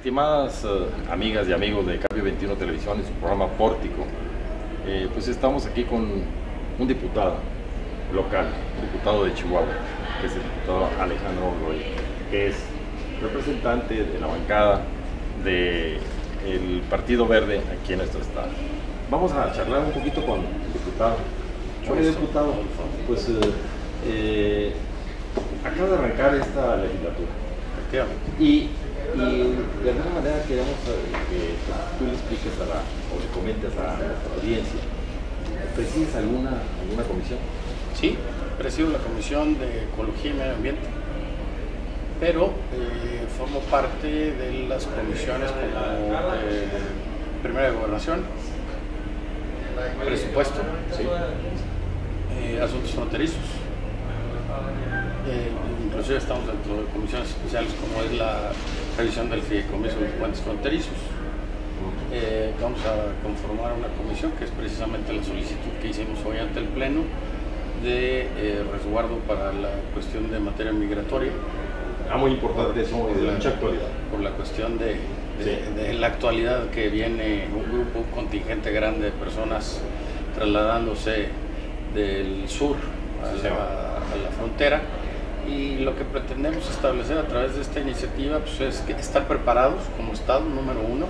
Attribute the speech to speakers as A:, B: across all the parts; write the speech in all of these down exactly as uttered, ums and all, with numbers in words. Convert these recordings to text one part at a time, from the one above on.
A: Estimadas uh, amigas y amigos de Cambio veintiuno Televisión y su programa Pórtico, eh, pues estamos aquí con un diputado local, un diputado de Chihuahua, que es el diputado Alejandro Goy, que es representante de la bancada del Partido Verde aquí en nuestro estado. Vamos a charlar un poquito con el diputado. Oye, diputado, pues eh, eh, acaba de arrancar esta legislatura. Y, y de alguna manera queremos que tú le expliques a la, o le comentes a nuestra audiencia. ¿Presides alguna, alguna comisión?
B: Sí, presido la Comisión de Ecología y Medio Ambiente, pero eh, formo parte de las comisiones como eh, Primera de Gobernación, Presupuesto, sí. eh, Asuntos Fronterizos. Eh, inclusive estamos dentro de comisiones especiales como es la revisión del fideicomiso de los puentes fronterizos. Eh, vamos a conformar una comisión que es precisamente la solicitud que hicimos hoy ante el Pleno de eh, resguardo para la cuestión de materia migratoria.
A: Ah, muy importante eso de la mucha actualidad.
B: Por la cuestión de, de, sí. de la actualidad que viene un grupo, un contingente grande de personas trasladándose del sur a la, a la frontera. Y lo que pretendemos establecer a través de esta iniciativa pues, es que estar preparados como Estado, número uno.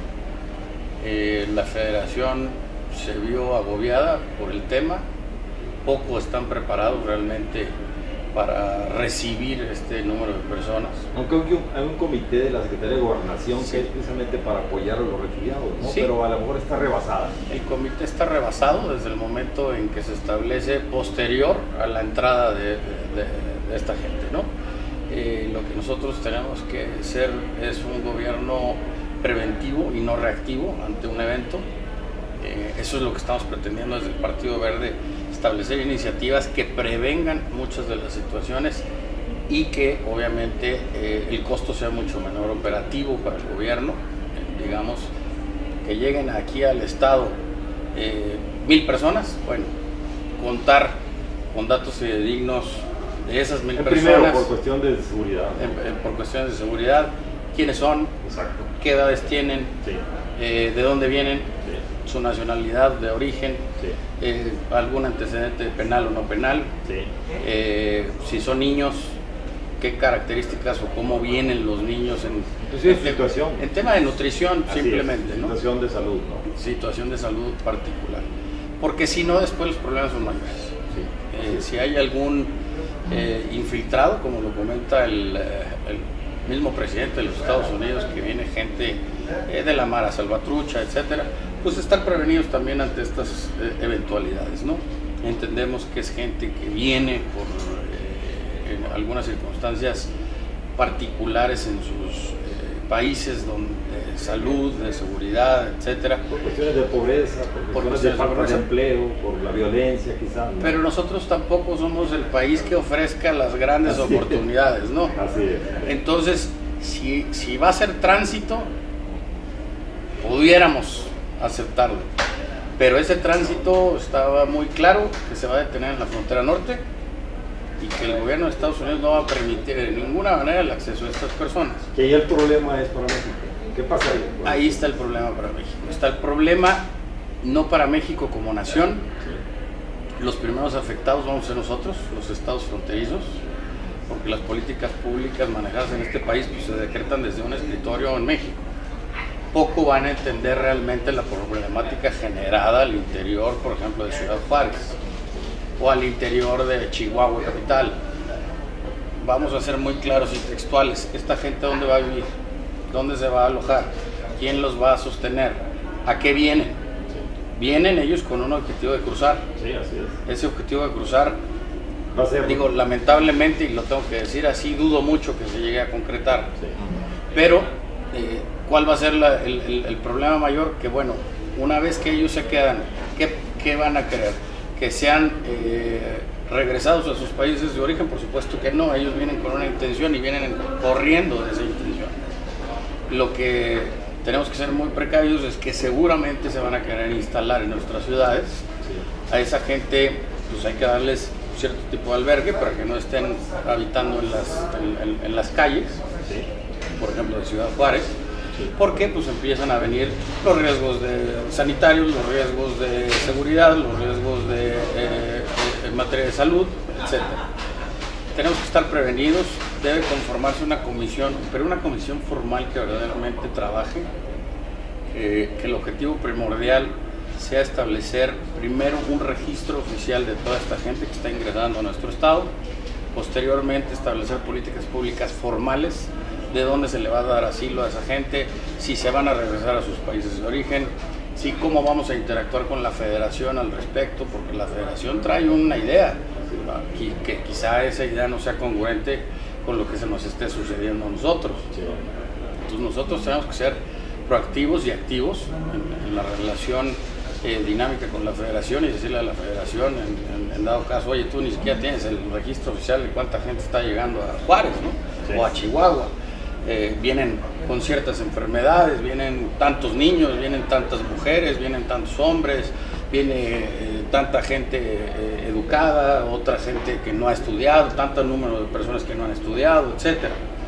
B: Eh, la Federación se vio agobiada por el tema, poco están preparados realmente para recibir este número de personas.
A: Aunque hay un comité de la Secretaría de Gobernación sí. que es precisamente para apoyar a los refugiados, ¿no?
B: Sí.
A: Pero a lo mejor está rebasada.
B: El comité está rebasado desde el momento en que se establece posterior a la entrada de, de, de de esta gente, ¿no? Eh, lo que nosotros tenemos que ser es un gobierno preventivo y no reactivo ante un evento. Eh, eso es lo que estamos pretendiendo desde el Partido Verde, establecer iniciativas que prevengan muchas de las situaciones y que obviamente eh, el costo sea mucho menor operativo para el gobierno. Eh, digamos, que lleguen aquí al Estado eh, mil personas, bueno, contar con datos fidedignos de esas mil
A: el
B: personas.
A: Primero, por cuestión de seguridad.
B: En, en, por cuestiones de seguridad, quiénes son,
A: exacto,
B: qué edades tienen,
A: sí.
B: eh, de dónde vienen, sí. su nacionalidad de origen,
A: sí.
B: eh, algún antecedente penal o no penal,
A: sí.
B: eh, si son niños, qué características o cómo vienen los niños en,
A: Entonces, en, situación.
B: en tema de nutrición. Así simplemente,
A: es,
B: ¿no?
A: Situación de salud, ¿no?
B: Situación de salud particular. Porque si no, después los problemas son mayores. Sí. Eh, si hay algún Eh, infiltrado, como lo comenta el, el mismo presidente de los Estados Unidos, que viene gente eh, de la Mara Salvatrucha, etcétera, pues estar prevenidos también ante estas eh, eventualidades, ¿no? Entendemos que es gente que viene por eh, en algunas circunstancias particulares en sus eh, países donde de salud, de seguridad, etcétera.
A: Por cuestiones de pobreza, por cuestiones de falta de empleo, por la violencia quizás, ¿no?
B: Pero nosotros tampoco somos el país que ofrezca las grandes Así oportunidades, ¿no?
A: Así es.
B: Entonces, si, si va a ser tránsito, pudiéramos aceptarlo. Pero ese tránsito estaba muy claro que se va a detener en la frontera norte y que el gobierno de Estados Unidos no va a permitir de ninguna manera el acceso a estas personas.
A: Que ahí el problema es para México. ¿Qué pasa ahí? Bueno,
B: ahí está el problema para México. Está el problema no para México como nación. Los primeros afectados vamos a ser nosotros, los estados fronterizos, porque las políticas públicas manejadas en este país pues, se decretan desde un escritorio en México. Poco van a entender realmente la problemática generada al interior, por ejemplo, de Ciudad Juárez o al interior de Chihuahua capital. Vamos a ser muy claros y textuales. ¿Esta gente dónde va a vivir? ¿Dónde se va a alojar? ¿Quién los va a sostener? ¿A qué vienen? Vienen ellos con un objetivo de cruzar.
A: Sí, así es.
B: Ese objetivo de cruzar,
A: va a ser,
B: digo, lamentablemente, y lo tengo que decir así, dudo mucho que se llegue a concretar.
A: Sí.
B: Pero, eh, ¿cuál va a ser la, el, el, el problema mayor? Que bueno, una vez que ellos se quedan, ¿qué, qué van a querer? ¿Que sean eh, regresados a sus países de origen? Por supuesto que no, ellos vienen con una intención y vienen corriendo de esa intención. Lo que tenemos que ser muy precavidos es que seguramente se van a querer instalar en nuestras ciudades. Sí. A esa gente pues hay que darles cierto tipo de albergue para que no estén habitando en las, en, en, en las calles, sí. por ejemplo de Ciudad Juárez, Sí. Porque pues empiezan a venir los riesgos de sanitarios, los riesgos de seguridad, los riesgos de, eh, en materia de salud, etcétera. Tenemos que estar prevenidos, debe conformarse una comisión, pero una comisión formal que verdaderamente trabaje, eh, que el objetivo primordial sea establecer primero un registro oficial de toda esta gente que está ingresando a nuestro estado, posteriormente establecer políticas públicas formales de dónde se le va a dar asilo a esa gente, si se van a regresar a sus países de origen, si cómo vamos a interactuar con la federación al respecto, porque la federación trae una idea, que, que quizá esa idea no sea congruente con lo que se nos esté sucediendo a nosotros. Entonces nosotros tenemos que ser proactivos y activos en, en la relación eh, dinámica con la federación y decirle a la federación, en, en, en dado caso, oye, tú ni siquiera tienes el registro oficial de cuánta gente está llegando a Juárez, ¿no? Sí. O a Chihuahua. Eh, vienen con ciertas enfermedades, vienen tantos niños, vienen tantas mujeres, vienen tantos hombres, viene eh, tanta gente eh, educada, otra gente que no ha estudiado, tanto número de personas que no han estudiado, etcétera.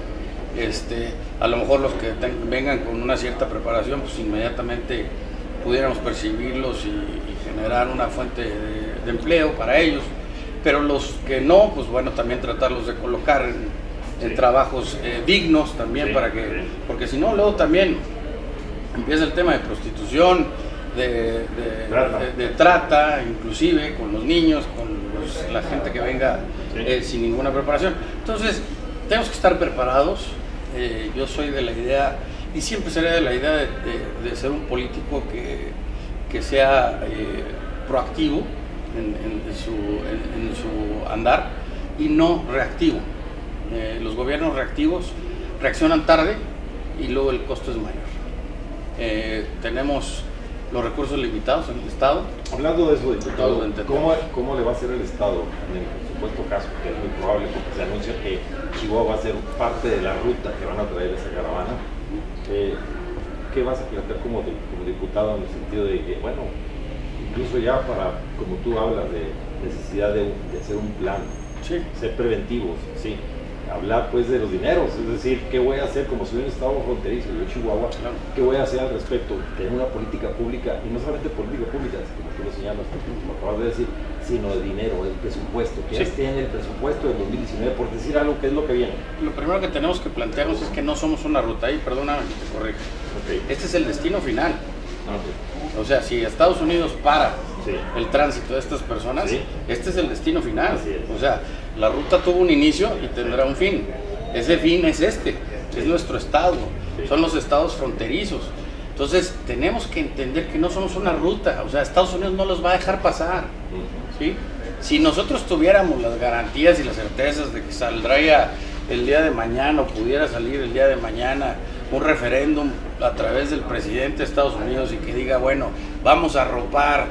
B: Este, a lo mejor los que ten, vengan con una cierta preparación, pues inmediatamente pudiéramos percibirlos y, y generar una fuente de, de empleo para ellos, pero los que no, pues bueno, también tratarlos de colocar en, en sí. trabajos eh, dignos también, sí, para que, sí. porque si no, luego también empieza el tema de prostitución, de, de, trata. De, de trata, inclusive con los niños, con los, la gente que venga sí. eh, sin ninguna preparación. Entonces, tenemos que estar preparados. Eh, yo soy de la idea, y siempre seré de la idea de, de, de ser un político que, que sea eh, proactivo en, en, su, en, en su andar y no reactivo. Eh, los gobiernos reactivos reaccionan tarde y luego el costo es mayor. Eh, tenemos los recursos limitados en el Estado.
A: Hablando de eso, diputado, ¿cómo, ¿cómo le va a hacer el Estado en el supuesto caso, que es muy probable porque se anuncia que Chihuahua va a ser parte de la ruta que van a traer esa caravana? Eh, ¿Qué vas a plantear como, de, como diputado en el sentido de que, bueno, incluso ya para, como tú hablas, de necesidad de, de hacer un plan,
B: sí.
A: ser preventivos, sí, hablar pues de los dineros, es decir, qué voy a hacer como soy un estado fronterizo, yo Chihuahua, claro. qué voy a hacer al respecto, tener una política pública, y no solamente política pública, como tú lo señalas, como acabas de decir, sino de dinero, el presupuesto, que sí. ya esté en el presupuesto del dos mil diecinueve, por decir algo, que es lo que viene.
B: Lo primero que tenemos que plantearnos es que no somos una ruta, y perdóname que te corrija, okay. este es el destino final. Okay. O sea, si Estados Unidos para sí. el tránsito de estas personas, sí. este es el destino final. O sea, la ruta tuvo un inicio y tendrá un fin. Ese fin es este, sí. es nuestro estado, sí. son los estados fronterizos. Entonces, tenemos que entender que no somos una ruta, o sea, Estados Unidos no los va a dejar pasar. ¿sí? Si nosotros tuviéramos las garantías y las certezas de que saldría el día de mañana o pudiera salir el día de mañana un referéndum a través del presidente de Estados Unidos y que diga, bueno, vamos a arropar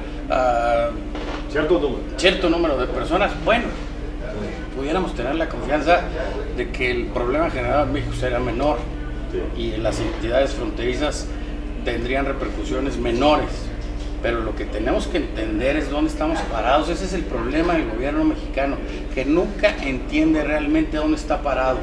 B: a
A: cierto número.
B: cierto número de personas, bueno, pudiéramos tener la confianza de que el problema generado en México sería menor sí. y las entidades fronterizas tendrían repercusiones menores. Pero lo que tenemos que entender es dónde estamos parados. Ese es el problema del gobierno mexicano, que nunca entiende realmente dónde está parado.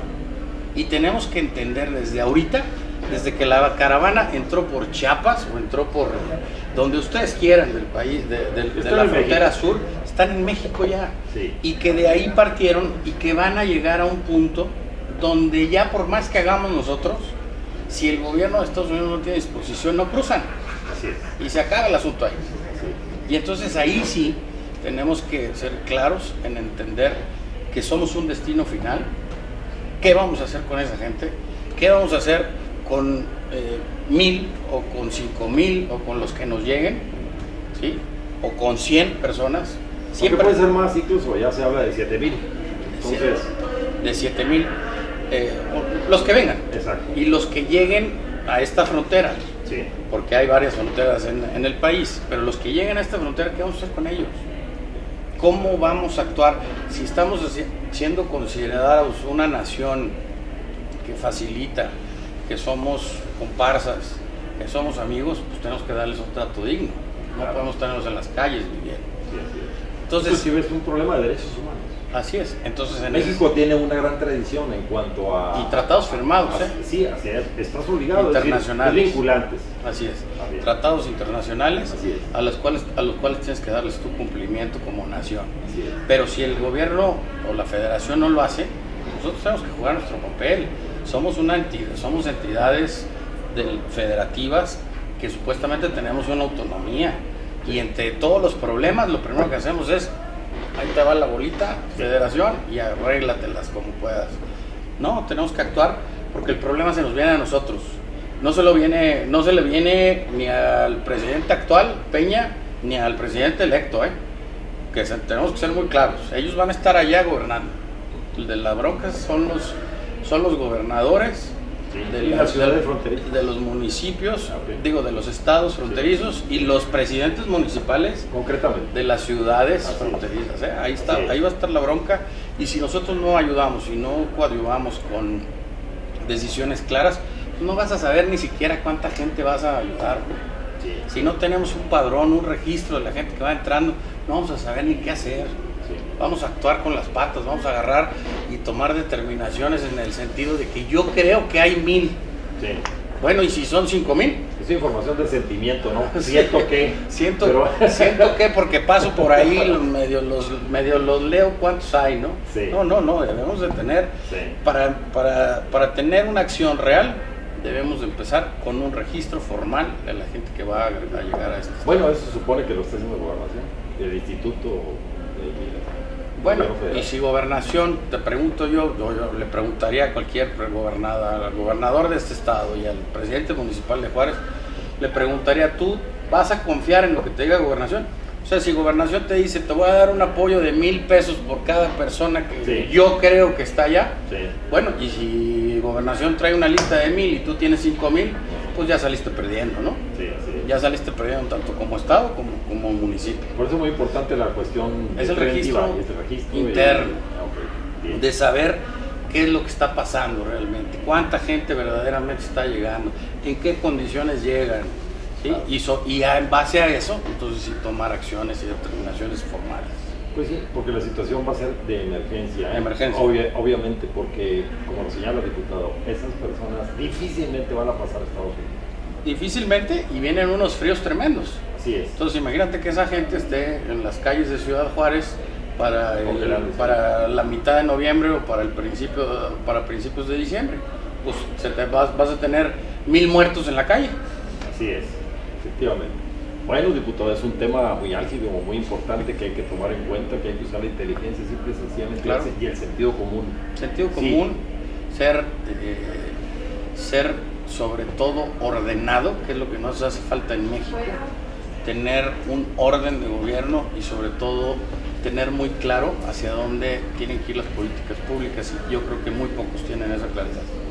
B: Y tenemos que entender desde ahorita, desde que la caravana entró por Chiapas o entró por donde ustedes quieran del país, de, de, de la frontera México. sur, están en México ya.
A: Sí.
B: Y que de ahí partieron y que van a llegar a un punto donde ya por más que hagamos nosotros, si el gobierno de Estados Unidos no tiene disposición, no cruzan.
A: Así es.
B: Y se acaba el asunto ahí.
A: Sí.
B: Y entonces ahí sí tenemos que ser claros en entender que somos un destino final. ¿Qué vamos a hacer con esa gente? ¿Qué vamos a hacer con eh, mil o con cinco mil o con los que nos lleguen? ¿Sí? O con cien personas.
A: Siempre puede ser más, incluso ya se habla de siete mil. Entonces,
B: de siete mil. Eh, los que vengan.
A: Exacto.
B: Y los que lleguen a esta frontera.
A: Sí.
B: Porque hay varias fronteras en, en el país. Pero los que lleguen a esta frontera, ¿qué vamos a hacer con ellos? ¿Cómo vamos a actuar? Si estamos siendo considerados una nación que facilita, que somos comparsas, que somos amigos, pues tenemos que darles un trato digno. No claro. podemos tenerlos en las calles viviendo.
A: Sí, sí.
B: Entonces,
A: si ves un problema de derechos humanos.
B: Así es. Entonces, en
A: México
B: ese...
A: tiene una gran tradición en cuanto a...
B: Y tratados firmados,
A: a,
B: ¿eh?
A: Sí, así es. Estás obligado.
B: Internacionales.
A: Es decir, vinculantes.
B: Así es.
A: Así es.
B: Tratados internacionales
A: Así es.
B: a los cuales a los cuales tienes que darles tu cumplimiento como nación.
A: Así es.
B: Pero si el gobierno o la federación no lo hace, nosotros tenemos que jugar nuestro papel. Somos una entidad, somos entidades del, federativas que supuestamente tenemos una autonomía. Y entre todos los problemas, lo primero que hacemos es: ahí te va la bolita, federación, y arréglatelas como puedas. No, tenemos que actuar porque el problema se nos viene a nosotros. No se, lo viene, no se le viene ni al presidente actual, Peña, ni al presidente electo, ¿eh? Que se, tenemos que ser muy claros. Ellos van a estar allá gobernando. El de la bronca son los, son los gobernadores.
A: Sí,
B: de,
A: la,
B: las
A: ciudades fronterizas,
B: de los municipios,
A: okay. digo,
B: de los estados fronterizos, sí. Y los presidentes municipales
A: concretamente
B: de las ciudades
A: Así
B: fronterizas, ¿eh? Ahí está,
A: sí.
B: ahí va a estar la bronca. Y si nosotros no ayudamos y no coadyuvamos con decisiones claras, no vas a saber ni siquiera cuánta gente vas a ayudar.
A: Sí.
B: Si no tenemos un padrón, un registro de la gente que va entrando, no vamos a saber ni qué hacer.
A: Sí.
B: Vamos a actuar con las patas, vamos a agarrar y tomar determinaciones en el sentido de que yo creo que hay mil.
A: Sí.
B: Bueno, ¿y si son cinco mil?
A: Es información de sentimiento, ¿no? Siento que...
B: Siento,
A: pero...
B: siento que porque paso por ahí, los medio, los, medio los leo cuántos hay, ¿no?
A: Sí.
B: No, no, no, debemos de tener,
A: sí.
B: para, para, para tener una acción real, debemos de empezar con un registro formal de la gente que va a, a llegar a este estado.
A: Bueno, eso se supone que lo está haciendo Gobernación, el Instituto de...
B: Bueno, y si Gobernación, te pregunto yo, yo, yo le preguntaría a cualquier gobernador, al gobernador de este estado y al presidente municipal de Juárez, le preguntaría: ¿tú vas a confiar en lo que te diga Gobernación? O sea, si Gobernación te dice: te voy a dar un apoyo de mil pesos por cada persona que
A: sí.
B: yo creo que está allá,
A: sí.
B: Bueno, y si Gobernación trae una lista de mil y tú tienes cinco mil, pues ya saliste perdiendo, ¿no?
A: Sí, sí.
B: Ya saliste perdiendo tanto como estado como como municipio.
A: Por eso es muy importante la cuestión
B: es el registro,
A: es el registro
B: interno
A: y... okay.
B: de saber qué es lo que está pasando realmente, cuánta gente verdaderamente está llegando, en qué condiciones llegan, ¿sí? Claro. y, so, y en base a eso, entonces sí tomar acciones y determinaciones formales.
A: Pues sí, porque la situación va a ser de emergencia. ¿eh?
B: Emergencia.
A: Obvia, obviamente, porque, como lo señala el diputado, esas personas difícilmente van a pasar a Estados Unidos.
B: Difícilmente, y vienen unos fríos tremendos.
A: Así es.
B: Entonces imagínate que esa gente esté en las calles de Ciudad Juárez para, el, para la mitad de noviembre o para el principio para principios de diciembre. Pues se te vas, vas a tener mil muertos en la calle.
A: Así es, efectivamente. Bueno, diputado, es un tema muy álgido, muy importante que hay que tomar en cuenta, que hay que usar la inteligencia simple y sencillamente,
B: claro.
A: Y el sentido común.
B: Sentido común, sí. ser, eh, ser sobre todo ordenado, que es lo que nos hace falta en México, tener un orden de gobierno y sobre todo tener muy claro hacia dónde tienen que ir las políticas públicas, y yo creo que muy pocos tienen esa claridad.